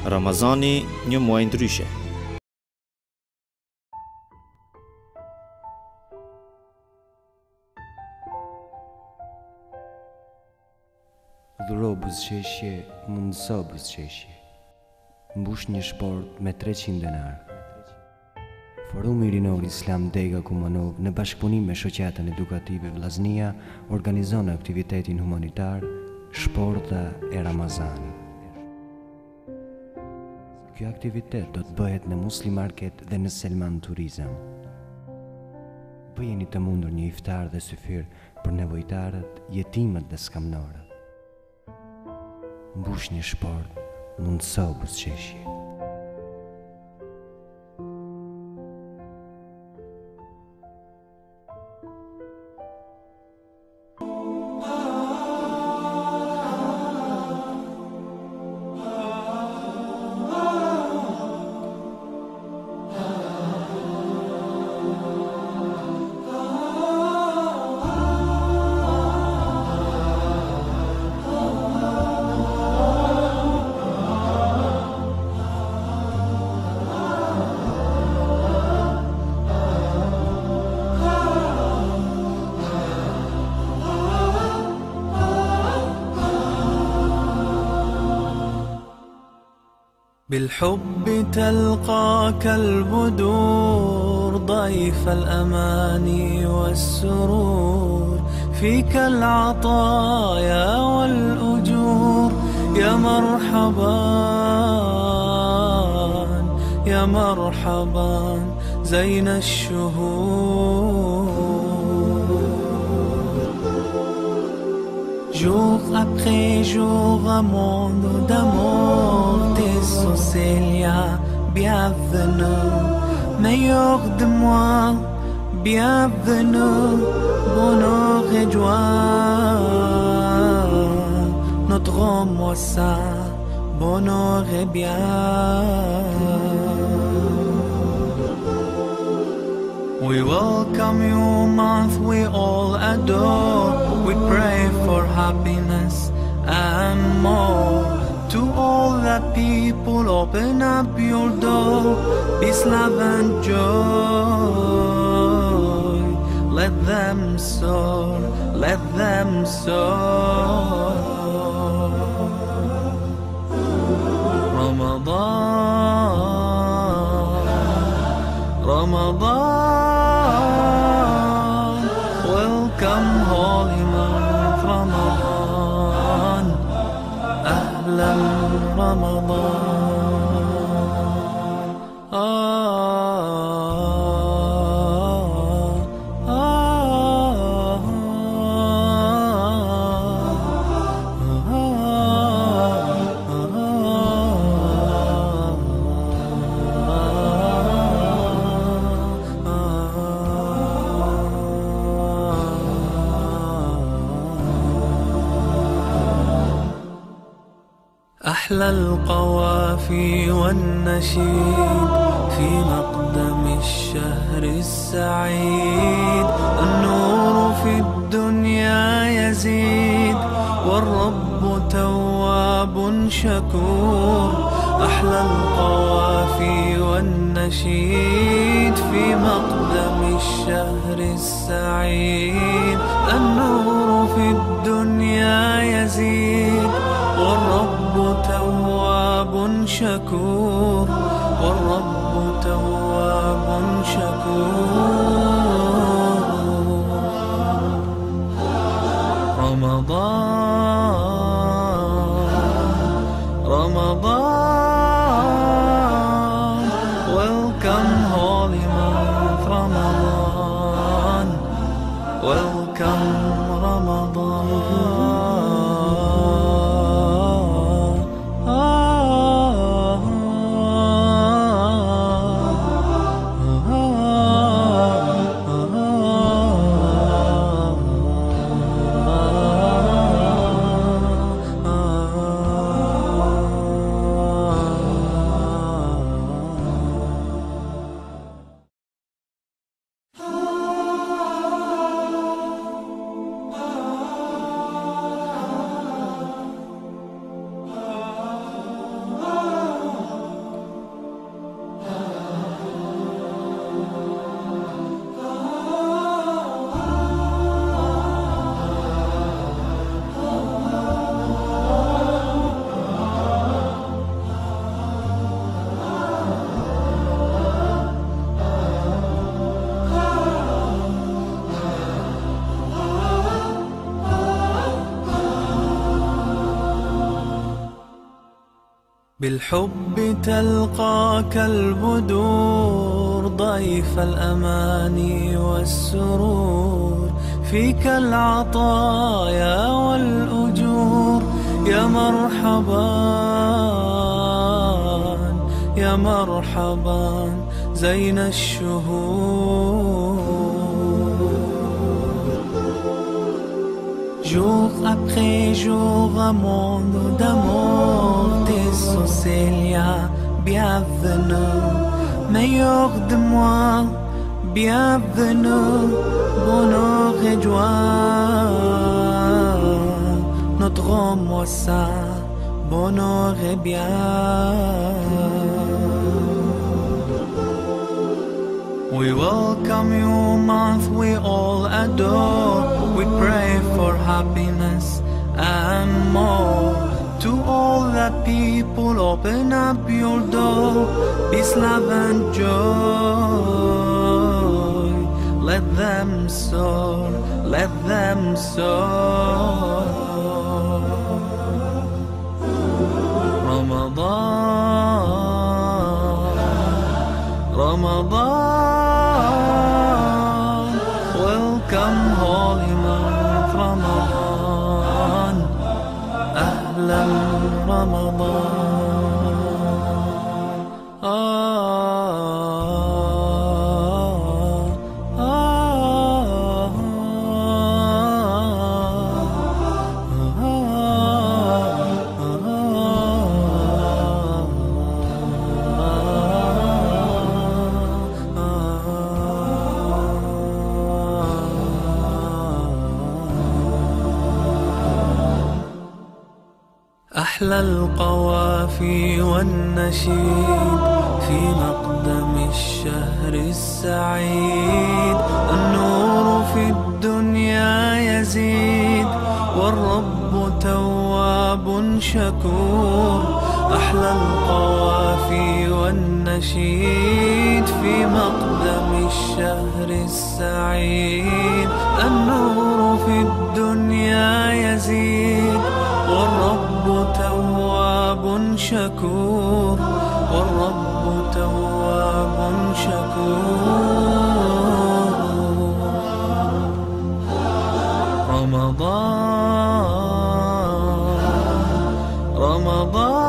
Ramazani një muaj ndryshe. Dhuro buzëqeshje, mundëso buzëqeshje. Mbush një shport me 300 denar. Forumi Rinor Islam Dega Kumanov në bashkëpunim me shoqatën edukative Vllaznia organizon aktivitetin humanitar Shporta e Ramazanit. Ky aktivitet do të bëhet në Muslim Market dhe në Selman Turizëm. Bëjeni të mundur një iftar dhe syfir për nevojtarët, jetimët dhe skamnorët. Mbush një shport, mundëso buzëqeshje. بالحب تلقاك البدور ضيف الأماني والسرور فيك العطايا والأجور يا مرحبا يا مرحبا زين الشهور. Jour après jour, un monde d'amour, tes Célia, bienvenue, meilleur de moi, bienvenue, bonheur et joie, notre mois ça, bonheur et bien. We welcome you, month we all adore. We pray for happiness and more. To all the people, open up your door. Peace, love and joy. Let them soar, let them soar. Ramadan, Ramadan, welcome holy month Ramadan, Ahlan Ramadan. أحلى القوافي والنشيد في مقدم الشهر السعيد. النور في الدنيا يزيد والرب تواب شكور. أحلى القوافي والنشيد في مقدم الشهر السعيد. النور في الدنيا يزيد والرب تواب شكور. والرب تواب شكور. رمضان رمضان welcome holy month Ramadan. Welcome Ramadan. بالحب تلقاك البدور ضيف الأماني والسرور، فيك العطايا والأجور. يا مرحبا يا مرحبا زين الشهور. Jour après jour, un monde d'amour, tes Célia, bienvenue, meilleur de moi, bienvenue, bonheur et joie, notre moi ça, bonheur et bien. We welcome you, month we all adore. We pray for happiness and more. To all the people, open up your door. Peace, love and joy. Let them soar, let them soar. Ramadan, Ramadan, welcome holy month Ramadan, Ahlan Ramadan. أحلى القوافي والنشيد في مقدم الشهر السعيد. النور في الدنيا يزيد والرب تواب شكور. أحلى القوافي والنشيد في مقدم الشهر السعيد. النور في الدنيا يزيد والرب تواب شكور. والرب تواب شكور. رمضان رمضان